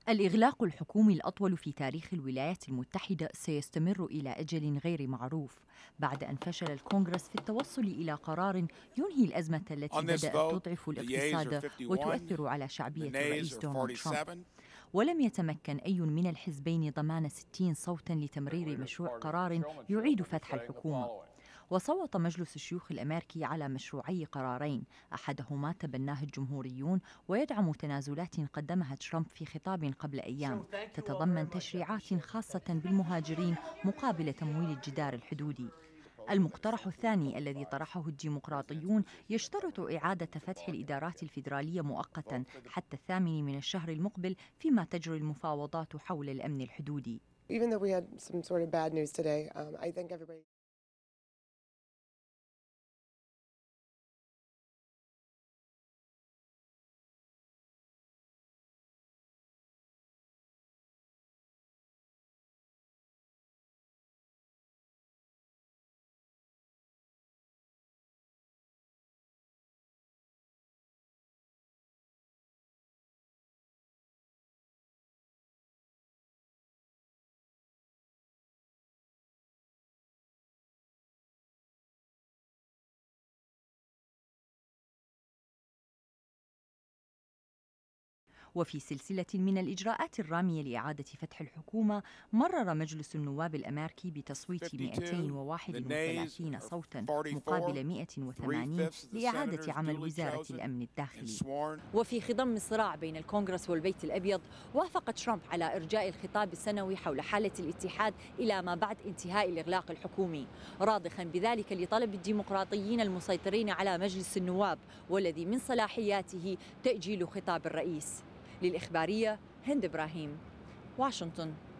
الإغلاق الحكومي الأطول في تاريخ الولايات المتحدة سيستمر إلى أجل غير معروف بعد أن فشل الكونغرس في التوصل إلى قرار ينهي الأزمة التي On this بدأت vote, تضعف the yeas are الاقتصاد 51 وتؤثر على and the شعبية nays الرئيس are دونالد ترامب. 47. ولم يتمكن أي من الحزبين ضمان 60 صوتا لتمرير مشروع قرار يعيد فتح الحكومة. وصوت مجلس الشيوخ الأمريكي على مشروعي قرارين، أحدهما تبناه الجمهوريون ويدعم تنازلات قدمها ترامب في خطاب قبل أيام تتضمن تشريعات خاصة بالمهاجرين مقابل تمويل الجدار الحدودي. المقترح الثاني الذي طرحه الديمقراطيون يشترط إعادة فتح الإدارات الفيدرالية مؤقتا حتى 8 من الشهر المقبل فيما تجري المفاوضات حول الأمن الحدودي. Even though we had some sort of bad news today, I think everybody وفي سلسلة من الإجراءات الرامية لإعادة فتح الحكومة، مرر مجلس النواب الأمريكي بتصويت 231 صوتا مقابل 180 لإعادة عمل وزارة الأمن الداخلي. وفي خضم الصراع بين الكونغرس والبيت الأبيض، وافق ترامب على إرجاء الخطاب السنوي حول حالة الاتحاد إلى ما بعد انتهاء الإغلاق الحكومي، راضخا بذلك لطلب الديمقراطيين المسيطرين على مجلس النواب والذي من صلاحياته تأجيل خطاب الرئيس. للإخبارية هند إبراهيم، واشنطن.